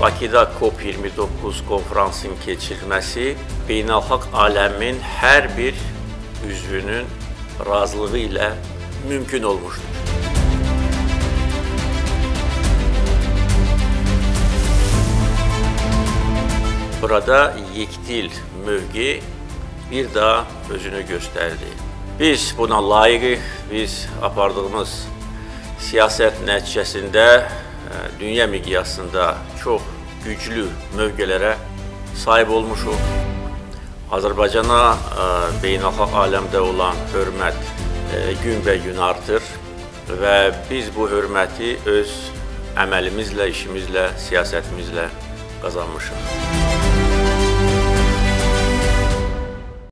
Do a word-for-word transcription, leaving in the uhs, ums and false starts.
Bakıda COP iyirmi doqquz konferansının keçirilməsi beynəlxalq aləmin hər bir üzvünün razılığı ilə mümkün olmuşdur. Burada yekdil mövqe bir daha özünü göstərdi. Biz buna layiqik, biz apardığımız siyasət nəticəsində dünya miqyasında çox güclü mövqelərə sahib olmuşuq. Azərbaycana beynəlxalq aləmdə olan hörmət günbəgün artır və biz bu hörməti öz əməlimizlə, işimizlə, siyasətimizlə qazanmışıq.